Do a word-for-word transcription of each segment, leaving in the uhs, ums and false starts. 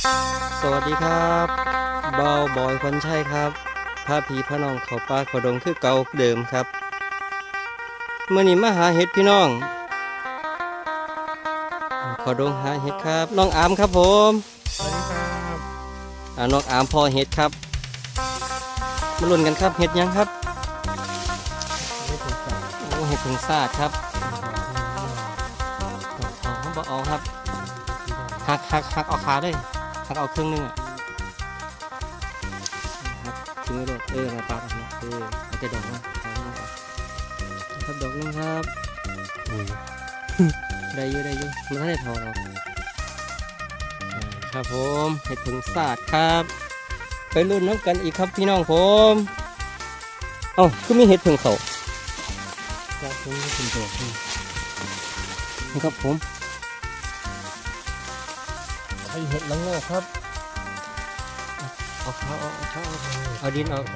สวัสดีครับเบาบอยคนใช่ครับพาพี่พาน้องเขาป่าเขาดงคือเก่าเดิมครับเมื่อนี้มาหาเห็ดพี่น้องเขาดงหาเห็ดครับน้องอามครับผมสวัสดีครับอ่าน้องอามพอเห็ดครับมาลุ้นกันครับเห็ดยังครับโอ้เห็ดผงซาดครับเอาเขาบอกเอาครับหักหักหักเอาขาด้วยหักเอาครึ่งนึงอ่ะทิ้งไว้ด้วยเออมาปาดออกมาเออเอาแต่ดอกนะครับดอกนึงครับได้เยอะได้เยอะมันไม่ได้ทอหรอกครับผมเห็ดผงซาดครับไปรุ่นน้ำกันอีกครับพี่น้องผมเอ้าก็มีเห็ดผงเขาจากผมก็เป็นดอกนี่ครับผมไข่เห็ดละโงกครับเอาเท้าเอาเท้าเอาดินเอา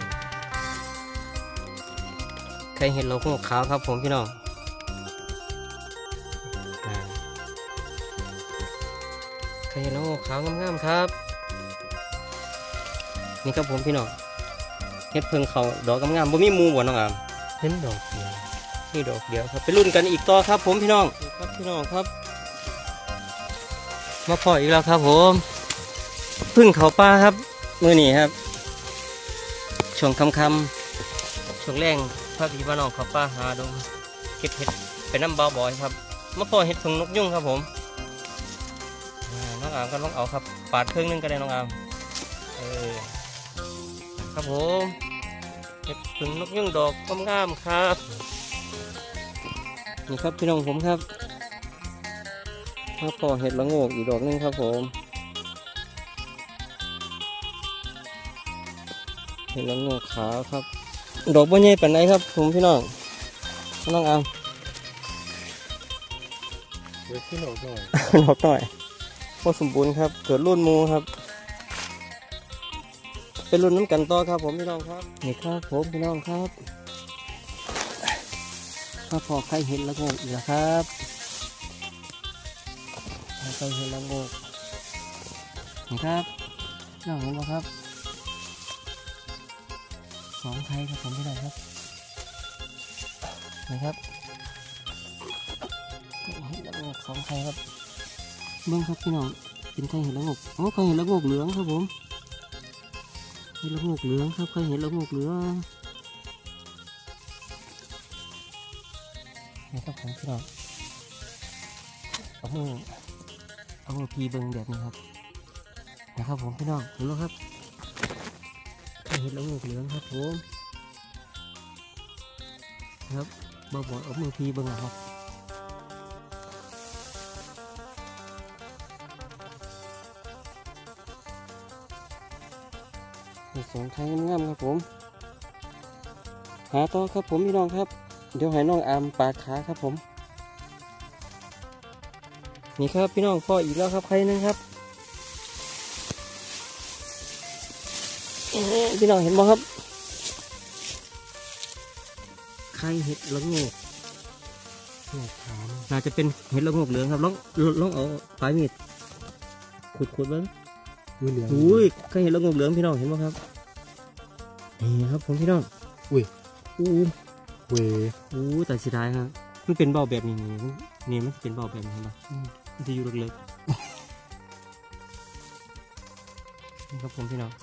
ไข่เห็ดละโงกขาวครับผมพี่น้องไข่เห็ดละโงกขาวงามๆครับนี่ครับผมพี่น้องเห็ดเพิ่งเขาดอกงามๆบ่มีมูบ่น้องอามเห็นดอกเดียวนี่ดอกเดียวครับไปรุ่นกันอีกต่อครับผมพี่น้องครับพี่น้องครับมาพออีกแล้วครับผมพึ่งเขาป่าครับมือนี่ครับช่วงค่ำๆช่วงแรงพระพี่พระน้องเขาป่าหาดงเก็บเห็ดเป็นน้ำเบาบ่อยครับมาพอเห็ดผงนกยุ่งครับผมน้องอามก็ต้องเอาครับปาดครึ่งนึงก็ได้น้องอามเออครับผมเห็ดผงนกยุ่งดอกงามๆครับนี่ครับพี่น้องผมครับมาพอเห็ดละโงกอีกดอกนึงครับผมเห็ดละโงกขาวครับดอกบัวใหญ่ปานไหนครับผมพี่น้องน้องอามเดี๋ยวขึ้นดอกหน่อยดอกหน่อยพอสมบูรณ์ครับเกิดรุ่นมูครับเป็นรุ่นน้ำกันต่อครับผมพี่น้องครับนี่ครับผมพี่น้องครับมาพอใครเห็นละโงกอีกแล้วครับใครเห็นละโงกนี่ครับน้องเห็นไหมครับสองไทยครับผมพี่น้องครับนี่ครับเห็นละโงกสองไทยครับเบื้องครับพี่น้องเป็นใครเห็นละโงกอ๋อใครเห็นละโงกเหลืองครับผมเห็นละโงกเหลืองครับใครเห็นละโงกเหลืองนี่ครับผมพี่น้องเอามือเอามือพีเบิ้งแบบนี้ครับนะครับผมพี่น้องดูแล้วครับใครเห็นละโงกเหลืองครับผมครับบ่บ่เอามือพีเบิ้งครับสองไทยงามครับผมหาต่อครับผมพี่น้องครับเดี๋ยวให้น้องอามปาดขาครับผมนี่ครับพี่น้องพ่ออีกแล้วครับใครนึงครับพี่น้องเห็นบ่ครับใครเห็ดละโงกน่าจะเป็นเห็ดละโงกเหลืองครับลองลองเอาปลายมีดขุดขุดบ้างอุ้ยใครเห็ดละโงกเหลืองพี่น้องเห็นบ่ครับนี่ครับผมพี่น้องอุ้ยอู้เว้ยอู้แต่เสียดายครับมันเป็นเบาแบบนี้นี่มันเป็นเบาแบบนี้ครับมันจะอยู่เล็กๆนี่ครับผมพี่น้อง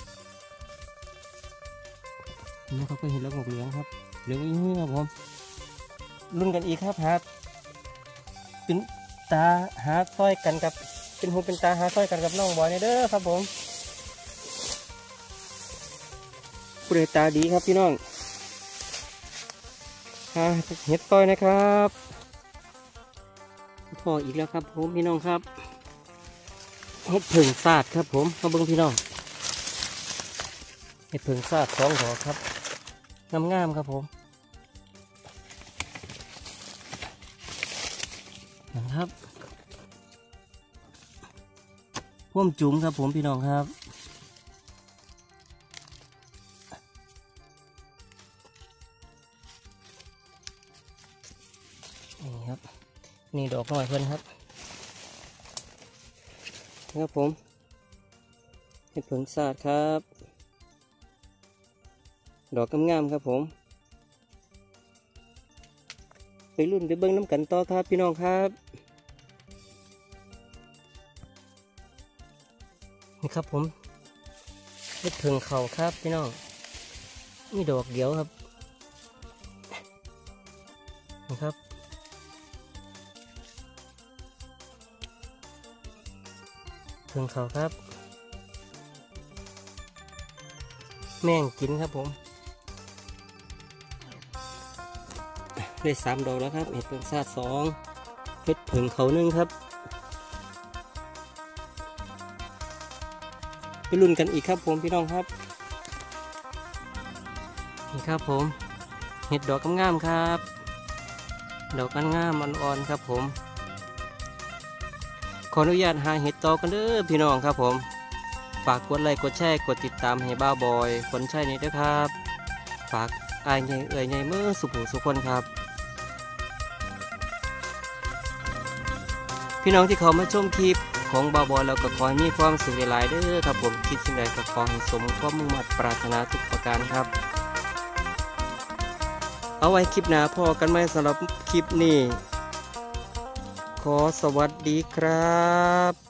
นี่เขาก็เห็นแล้วหมกเหลืองครับเหลืองอีกครับผมรุ่นกันอีกครับหาเป็นตาหาซ้อยกันกับเป็นหูเป็นตาหาซ้อยกันกับน้องบอยเด้อครับผมผู้ใดตาดีครับพี่น้องหาเห็ดซ้อยนะครับพออีกแล้วครับผมพี่น้องครับเห็ดผึ่งซาดครับผมมาเบิ้งพี่น้องเห็ดผึ่งซาดสองดอกครับงามๆครับผมนะครับพ่วมจุ๋มครับผมพี่น้องครับนี่ครับนี่ดอกน้อยเพิ่นครับครับผมเห็ดเพิงซาดครับดอกงามๆครับผมไปรุ่นไปเบิ้งน้ำกันต่อครับพี่น้องครับนี่ครับผมเห็ดเพิงเขาครับพี่น้องนี่ดอกเดียวครับนะครับเพิงเขาครับแม่งกินครับผมได้สามดอกแล้วครับเห็ดเพิงซาดสองเห็ดเพิงเขาหนึ่งครับไปลุ้นกันอีกครับผมพี่น้องครับนี่ครับผมเห็ดดอกงามๆครับดอกงามๆอ่อนๆครับผมขออนุญาตหาเห็ดต่อกันเด้อพี่น้องครับผมฝากกดไลค์กดแชร์กดติดตามให้บ้าบอยคนใช่นี้ด้วยครับฝากอายใหญ่เอ่ยใหญ่เมื่อสุขุสุขคนครับพี่น้องที่เขามาชมคลิปของบ้าบอยเราก็ขอให้มีความสุขหลายๆเด้อครับผมคิดสิ่งใดก็ขอให้สมความมุ่งมั่นปรารถนาทุกประการครับเอาไว้คลิปหน้าพอกันไหมสำหรับคลิปนี้ขอสวัสดีครับ